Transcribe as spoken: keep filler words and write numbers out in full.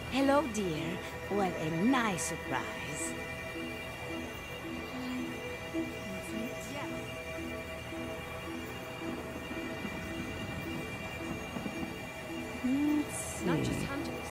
Hello, dear. What a nice surprise. Let's see. Not just